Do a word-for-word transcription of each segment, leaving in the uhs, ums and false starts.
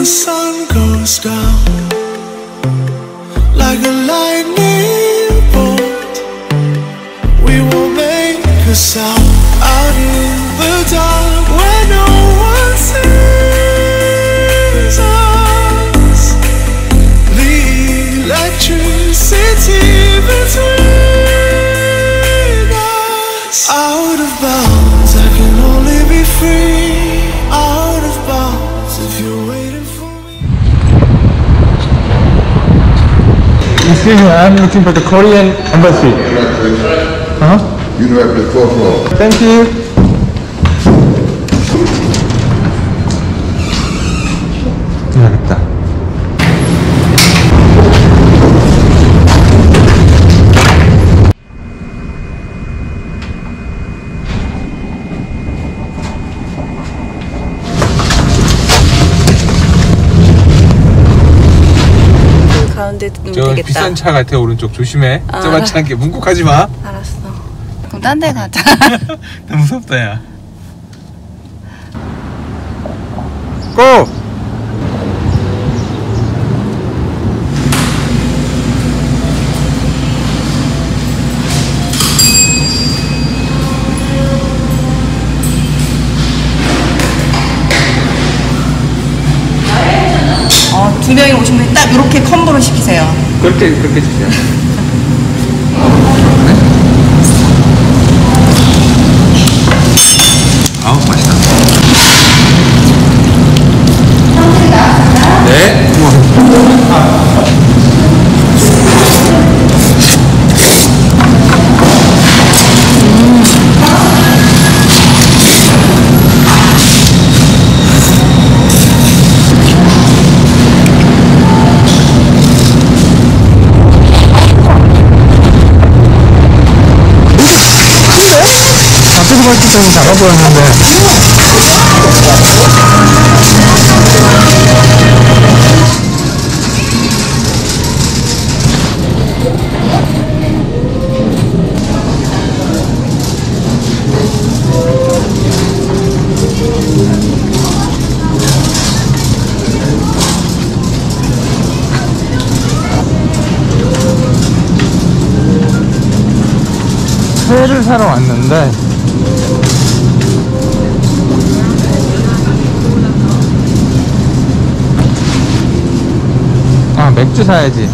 the sun goes down like a lightning bolt, we will make a sound out in the dark where no one sees us. The electricity between us. Out of bounds, I can only be free. Out of bounds, if you're waiting for me. Excuse me, I'm looking for the Korean embassy. Huh? You know, at the fourth floor. Thank you. 해야겠다. 가운데 두면 저 되겠다. 비싼 차 같아. 오른쪽 조심해. 아, 저같지 않게 뭉국하지 마. 알았어. 그럼 딴 데 가자. 나 무섭다 야. 고! 어, 두 명이 오시면 딱 이렇게 컴보로 시키세요. 그렇게 그렇게 주세요. 아우 맛있다. 네. 앞에서 봤을 때는 작아 보였는데. 회를 사러 왔는데 아 맥주 사야지.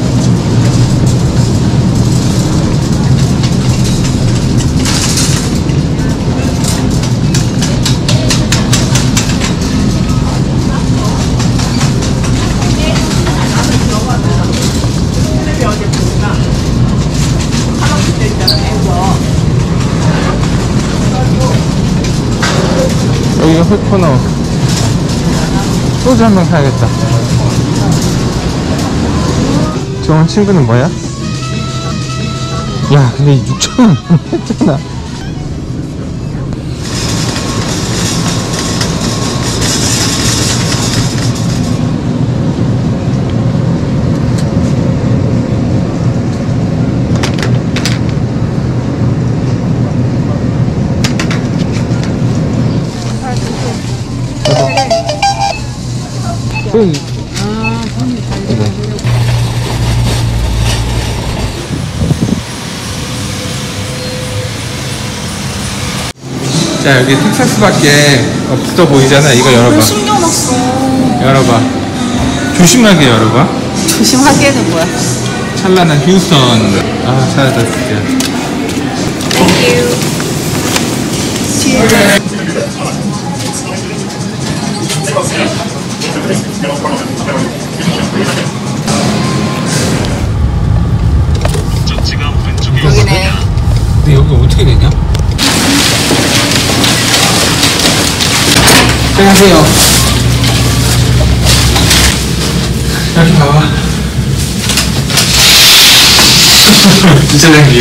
여기가 흑코너. 소주 한 병 사야겠다. 저 친구는 뭐야? 야 근데 육천 원 했잖아. 그, 이거. 자 여기 텍사스밖에 없어 보이잖아. 이거 열어봐. 숨겨놨어. 열어봐. 조심하게 열어봐. 조심하게는 뭐야? 찬란한 휴스턴. 아 찾았다 진짜. 땡큐. 여기네. 근데 여기 어떻게 되냐? 안녕하세요. 여기 봐봐. 주차장님.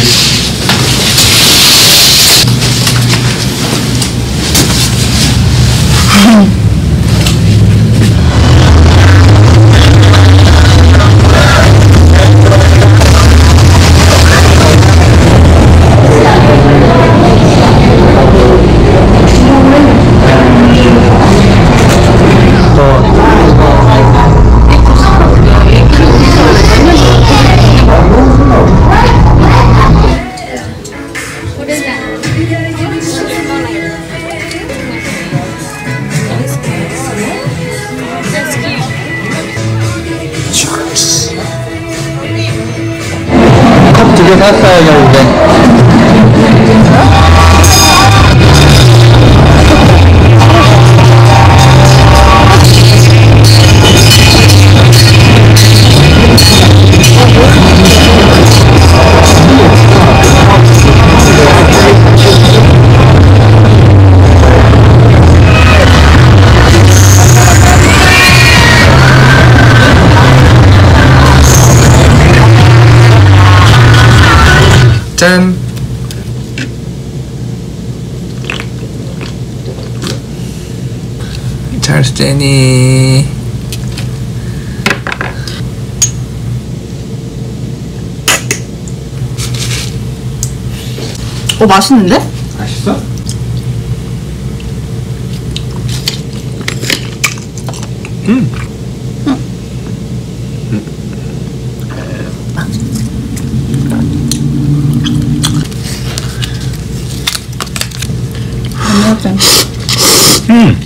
더 먹어야 결국엔. 짠! 찰스 제니. 어, 맛있는데? 맛있어? 안녕하세요. 음.